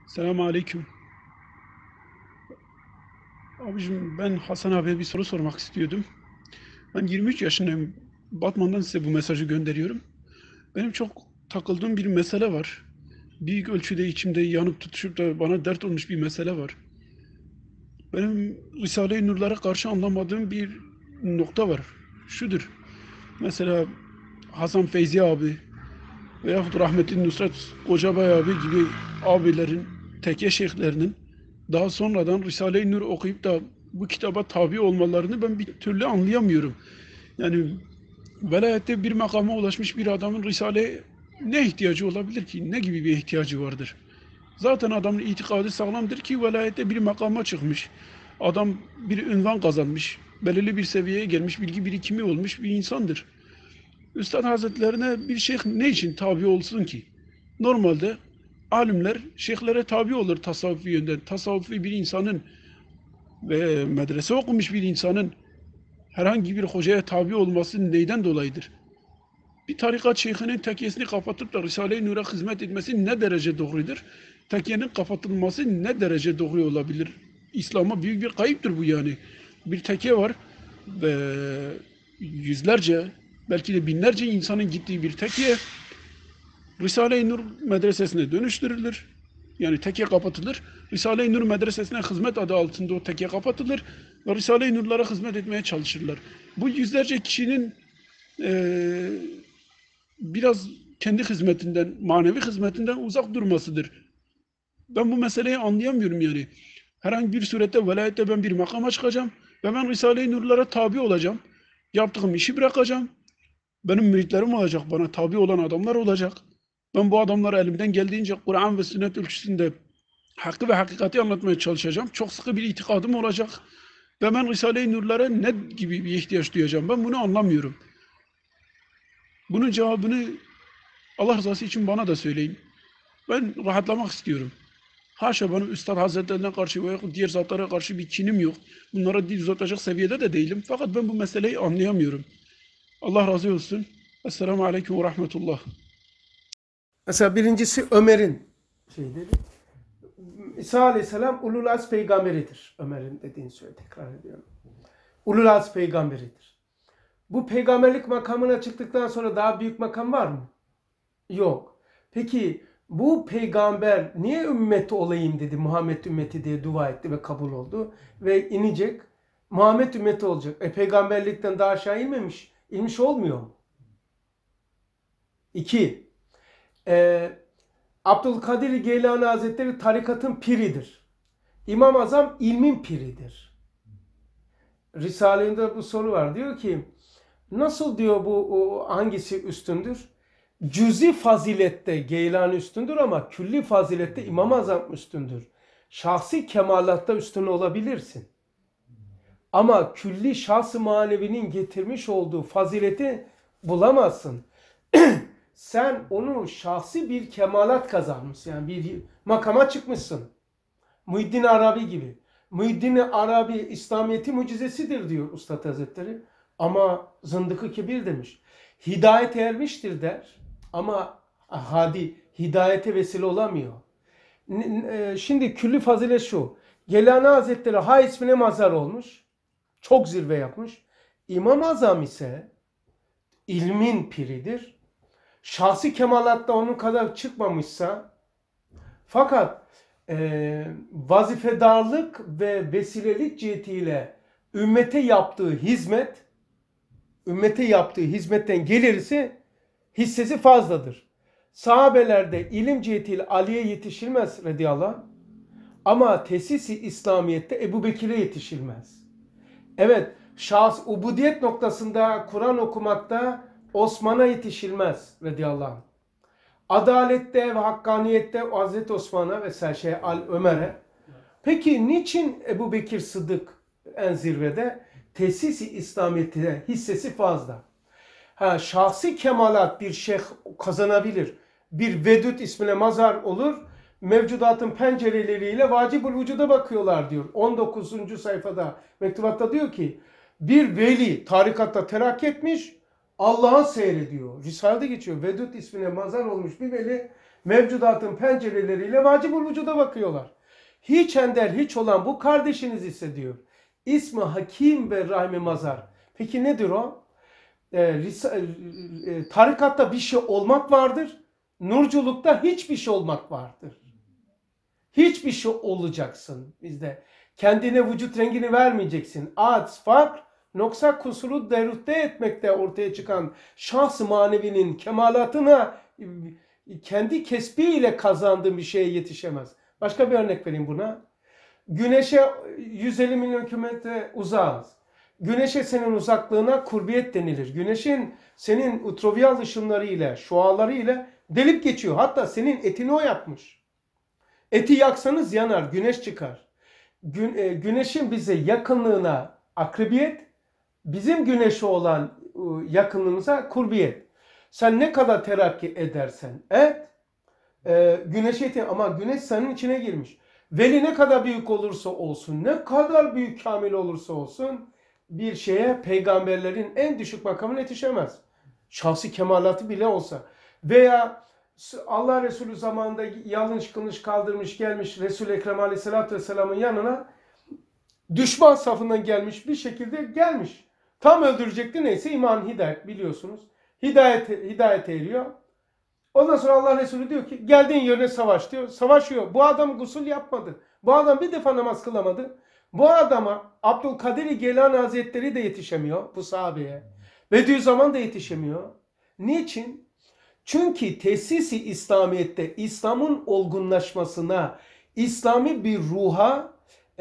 Selamun aleyküm. Abicim ben Hasan abiye bir soru sormak istiyordum. Ben 23 yaşındayım. Batman'dan size bu mesajı gönderiyorum. Benim çok takıldığım bir mesele var. Büyük ölçüde içimde yanıp tutuşup da bana dert olmuş bir mesele var. Benim Risale-i Nurlara karşı anlamadığım bir nokta var. Şudur. Mesela Hasan Feyzi abi veyahut rahmetli Nusret Kocabay abi gibi abilerin, tekke şeyhlerinin daha sonradan Risale-i Nur okuyup da bu kitaba tabi olmalarını ben bir türlü anlayamıyorum. Yani velayette bir makama ulaşmış bir adamın Risale'ye ne ihtiyacı olabilir ki? Ne gibi bir ihtiyacı vardır? Zaten adamın itikadı sağlamdır ki velayette bir makama çıkmış. Adam bir ünvan kazanmış. Belirli bir seviyeye gelmiş, bilgi birikimi olmuş bir insandır. Üstad Hazretlerine bir şeyh ne için tabi olsun ki? Normalde alimler şeyhlere tabi olur tasavvufi yönden. Tasavvufi bir insanın ve medrese okumuş bir insanın herhangi bir hocaya tabi olması neyden dolayıdır? Bir tarikat şeyhinin tekkesini kapatıp da Risale-i Nur'a hizmet etmesi ne derece doğrudur? Tekkenin kapatılması ne derece doğru olabilir? İslam'a büyük bir kayıptır bu yani. Bir tekke var ve yüzlerce belki de binlerce insanın gittiği bir tekke Risale-i Nur medresesine dönüştürülür. Yani tekke kapatılır. Risale-i Nur medresesine hizmet adı altında o tekke kapatılır ve Risale-i Nur'lara hizmet etmeye çalışırlar. Bu yüzlerce kişinin eee, biraz kendi hizmetinden, manevi hizmetinden uzak durmasıdır. Ben bu meseleyi anlayamıyorum yani. Herhangi bir surette velayette ben bir makama çıkacağım ve ben Risale-i Nur'lara tabi olacağım. Yaptığım işi bırakacağım. Benim müritlerim olacak, bana tabi olan adamlar olacak. Ben bu adamlara elimden geldiğince Kur'an ve sünnet ölçüsünde hakkı ve hakikati anlatmaya çalışacağım. Çok sıkı bir itikadım olacak. Ve ben Risale-i Nur'lara ne gibi bir ihtiyaç duyacağım? Ben bunu anlamıyorum. Bunun cevabını Allah rızası için bana da söyleyin. Ben rahatlamak istiyorum. Haşa benim Üstad Hazretlerine karşı veya diğer zatlara karşı bir kinim yok. Bunlara dil uzatacak seviyede de değilim. Fakat ben bu meseleyi anlayamıyorum. Allah razı olsun. Esselamu Aleyküm ve Rahmetullah. Mesela birincisi Ömer'in şeyleri. İsa Aleyhisselam Ulul Azm peygamberidir. Ömer'in dediğini söyle tekrar ediyorum. Ulul Azm peygamberidir. Bu peygamberlik makamına çıktıktan sonra daha büyük makam var mı? Yok. Peki bu peygamber niye ümmet olayım dedi, Muhammed ümmeti diye dua etti ve kabul oldu. Ve inecek, Muhammed ümmeti olacak. Peygamberlikten daha aşağı inmemiş. İnmiş olmuyor mu? İki, Abdülkadir Geylani Hazretleri tarikatın piridir. İmam-ı Azam ilmin piridir. Risale'inde bu soru var. Diyor ki nasıl diyor bu hangisi üstündür? Cüzi fazilette Geylani üstündür ama külli fazilette İmam-ı Azam üstündür. Şahsi kemalatta üstün olabilirsin. Ama külli şahs-ı manevinin getirmiş olduğu fazileti bulamazsın. Sen onu şahsi bir kemalat kazanmışsın. Yani bir makama çıkmışsın. Muhyiddin Arabi gibi. Muhyiddin Arabi İslamiyet'i mucizesidir diyor Üstad Hazretleri. Ama zındıkı kebir demiş. Hidayet ermiştir der. Ama hadi hidayete vesile olamıyor. Şimdi külli fazilet şu. Geylani Hazretleri ha ismine mazhar olmuş. Çok zirve yapmış. İmam-ı Azam ise ilmin piridir. Şahsi kemalatta onun kadar çıkmamışsa fakat vazifedarlık ve vesilelik cihetiyle ümmete yaptığı hizmetten gelirisi hissesi fazladır. Sahabelerde ilim cihetiyle Ali'ye yetişilmez radıyallahu anh. Ama tesis-i İslamiyet'te Ebu Bekir'e yetişilmez. Evet, şahs ubudiyet noktasında Kur'an okumakta Osman'a yetişilmez radıyallahu anh. Adalette ve hakkaniyette Hazreti Osman'a vesaire Ömer'e. Peki niçin Ebu Bekir Sıddık en zirvede? Tesis-i İslamiyet'te hissesi fazla. Şahsi kemalat bir şeyh kazanabilir. Bir vedud ismine mazhar olur. Mevcudatın pencereleriyle vacib-ül vücuda bakıyorlar diyor. 19. sayfada mektubatta diyor ki bir veli tarikatta terakki etmiş, Allah'ı seyrediyor. Risale'de geçiyor. Vedud ismine mazhar olmuş bir veli mevcudatın pencereleriyle vacibul vücuda bakıyorlar. Hiç ender hiç olan bu kardeşiniz ise diyor. İsmi Hakim ve Rahmi Mazar. Peki nedir o? Tarikatta bir şey olmak vardır. Nurculukta hiçbir şey olmak vardır. Hiçbir şey olacaksın bizde. Kendine vücut rengini vermeyeceksin. Aks, fark, noksa kusuru derüfte etmekte ortaya çıkan şahs-ı manevinin kemalatına kendi kesbiyle kazandığı bir şeye yetişemez. Başka bir örnek vereyim buna. Güneşe 150 milyon kilometre uzağız. Güneşe senin uzaklığına kurbiyet denilir. Güneşin senin ultraviyol ışınlarıyla, şualarıyla delip geçiyor. Hatta senin etini o yapmış. Eti yaksanız yanar, güneş çıkar. Güneşin bize yakınlığına akribiyet, bizim güneşe olan yakınlığımıza kurbiyet. Sen ne kadar terakki edersen et, güneşe etin ama güneş senin içine girmiş. Veli ne kadar büyük olursa olsun, ne kadar büyük kamil olursa olsun bir şeye peygamberlerin en düşük makamına yetişemez. Şahsi kemalatı bile olsa. Veya Allah Resulü zamanında yanlış kılıç kaldırmış gelmiş Resul-i Ekrem Aleyhisselatü Vesselam'ın yanına düşman safından gelmiş bir şekilde gelmiş. Tam öldürecekti neyse iman hidayet biliyorsunuz. Hidayet eriyor. Ondan sonra Allah Resulü diyor ki geldiğin yerine savaş diyor. Savaşıyor. Bu adam gusül yapmadı. Bu adam bir defa namaz kılamadı. Bu adama Abdülkadir Geylani Hazretleri de yetişemiyor bu sahabeye. Bediüzzaman da yetişemiyor. Niçin? Çünkü tesis-i İslamiyet'te İslam'ın olgunlaşmasına, İslami bir ruha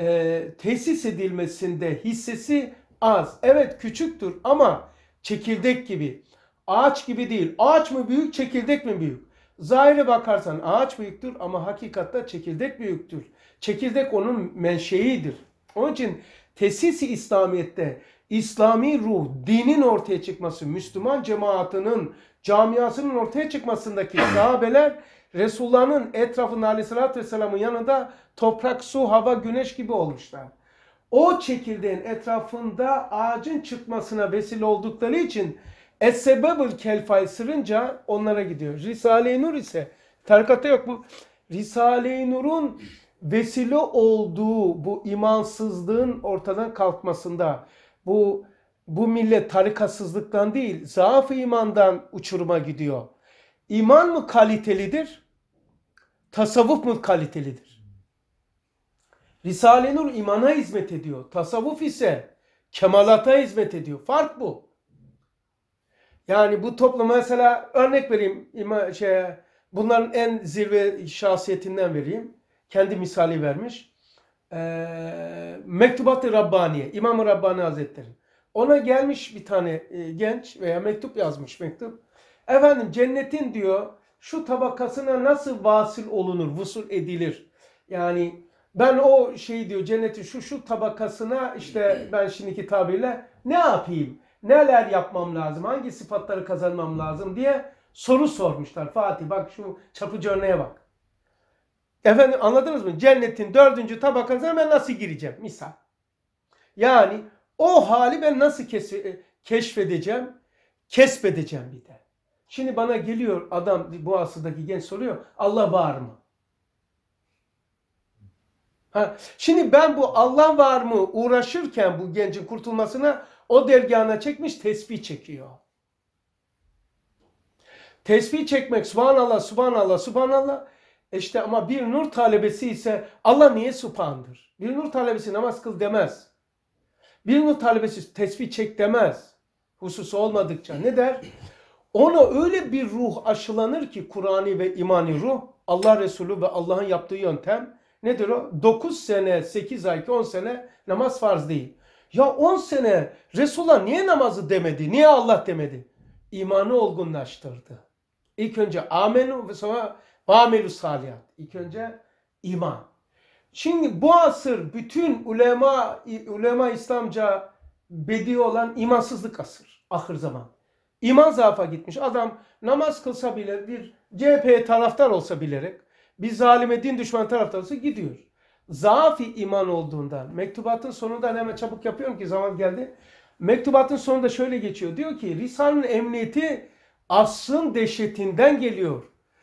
tesis edilmesinde hissesi az. Evet küçüktür ama çekirdek gibi. Ağaç gibi değil. Ağaç mı büyük, çekirdek mi büyük? Zahire bakarsan ağaç büyüktür ama hakikatte çekirdek büyüktür. Çekirdek onun menşeidir. Onun için tesis-i İslamiyet'te İslami ruh, dinin ortaya çıkması, Müslüman cemaatinin, camiasının ortaya çıkmasındaki sahabeler Resulullah'ın etrafında Aleyhisselatü Vesselam'ın yanında toprak, su, hava, güneş gibi olmuşlar. O çekirdeğin etrafında ağacın çıkmasına vesile oldukları için Es-sebebül kelfay sırınca onlara gidiyor. Risale-i Nur ise tarikatta yok bu. Risale-i Nur'un vesile olduğu bu imansızlığın ortadan kalkmasında bu millet tarikatsızlıktan değil zaaf-ı imandan uçuruma gidiyor. İman mı kalitelidir? Tasavvuf mu kalitelidir? Risale-i Nur imana hizmet ediyor. Tasavvuf ise kemalata hizmet ediyor. Fark bu. Yani bu toplum mesela örnek vereyim bunların en zirve şahsiyetinden vereyim. Kendi misali vermiş. Mektubat-ı Rabbaniye, İmam-ı Rabbani Hazretleri. Ona gelmiş bir tane genç veya mektup yazmış mektup. Efendim cennetin diyor şu tabakasına nasıl vasıl olunur, vusul edilir. Yani ben o diyor cennetin şu tabakasına işte ben şimdiki tabirle ne yapayım? Neler yapmam lazım? Hangi sıfatları kazanmam lazım diye soru sormuşlar. Fatih bak şu çapıcı örneğe bak. Efendim anladınız mı? Cennetin 4. tabakasına ben nasıl gireceğim? Misal. Yani o hali ben nasıl keşfedeceğim? Kesbedeceğim bir de. Şimdi bana geliyor adam bu asırdaki genç soruyor. Allah var mı? Şimdi ben bu Allah var mı uğraşırken bu gencin kurtulmasına o dergahına çekmiş tesbih çekiyor. Tesbih çekmek subhanallah subhanallah subhanallah. İşte ama bir nur talebesi ise Allah niye subhandır? Bir nur talebesi namaz kıl demez. Bir nur talebesi tesbih çek demez. Hususu olmadıkça ne der? Ona öyle bir ruh aşılanır ki Kur'an'ı ve imani ruh Allah Resulü ve Allah'ın yaptığı yöntem nedir o? 9 sene 8 ay 10 sene namaz farz değil. Ya 10 sene Resulullah niye namazı demedi? Niye Allah demedi? İmanı olgunlaştırdı. İlk önce amenu ve sonra amelu saliyat. İlk önce iman. Şimdi bu asır bütün ulema İslamca bedi olan imansızlık asır. Ahir zaman. İman zaafa gitmiş. Adam namaz kılsa bile bir CHP'ye taraftar olsa bilerek bir zalime din düşman taraftar olsa gidiyor. Zaaf-ı iman olduğundan mektubatın sonunda hemen çabuk yapıyorum ki zaman geldi. Mektubatın sonunda şöyle geçiyor. Diyor ki Risale'nin emniyeti asrın dehşetinden geliyor.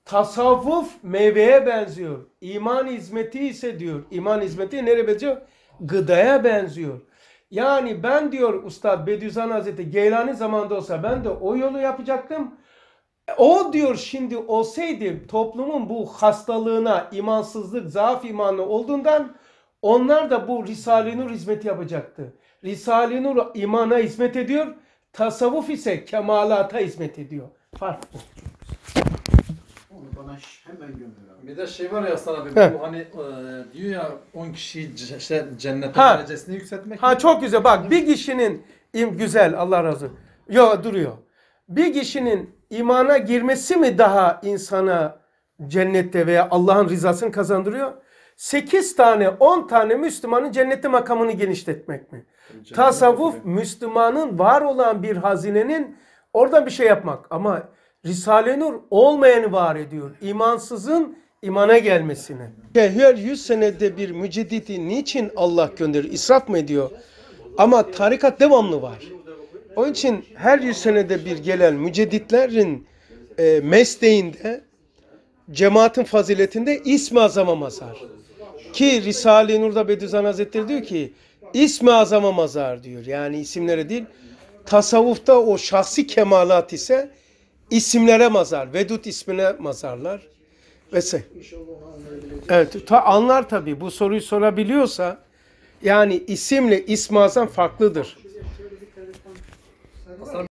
Tasavvuf meyveye benziyor. İman hizmeti ise diyor. İman hizmeti nereye benziyor? Gıdaya benziyor. Yani ben diyor Üstad Bediüzzaman Hazretleri Geylani zamanında olsa ben de o yolu yapacaktım. O diyor şimdi olsaydı toplumun bu hastalığına, imansızlık, zaaf imanı olduğundan onlar da bu Risale-i Nur hizmeti yapacaktı. Risale-i Nur imana hizmet ediyor. Tasavvuf ise kemalata hizmet ediyor. Fark bu. Onu bana hemen gönder abi. Bir de şey var ya sana abi, Heh. bu hani diyor ya 10 kişiyi cennete Ha. derecesine yükseltmek. Ha çok güzel. Bak bir kişinin güzel Allah razı olsun. Yok duruyor. Bir kişinin imana girmesi mi daha insana cennette veya Allah'ın rızasını kazandırıyor? 8 tane 10 tane Müslümanın cennette makamını genişletmek mi? Tasavvuf Müslümanın var olan bir hazinenin oradan bir şey yapmak. Ama Risale-i Nur olmayanı var ediyor. İmansızın imana gelmesini. Her 100 senede bir müceddidi niçin Allah gönderir? İsraf mı ediyor? Ama tarikat devamlı var. Onun için her 100 senede bir gelen mücedditlerin mesleğinde, cemaatin faziletinde İsmi Azam'a mazar. Ki Risale-i Nur'da Bediüzzaman Hazretleri diyor ki İsmi Azam'a mazar diyor. Yani isimlere değil. Tasavvufta o şahsi kemalat ise isimlere mazar. Vedud ismine mazarlar. Vesaire. Evet, anlar tabii. Bu soruyu sorabiliyorsa yani isimle İsmi Azam farklıdır.